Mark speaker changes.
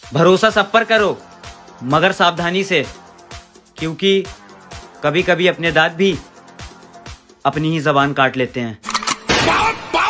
Speaker 1: भरोसा सब पर करो मगर सावधानी से, क्योंकि कभी कभी अपने दांत भी अपनी ही जबान काट लेते हैं।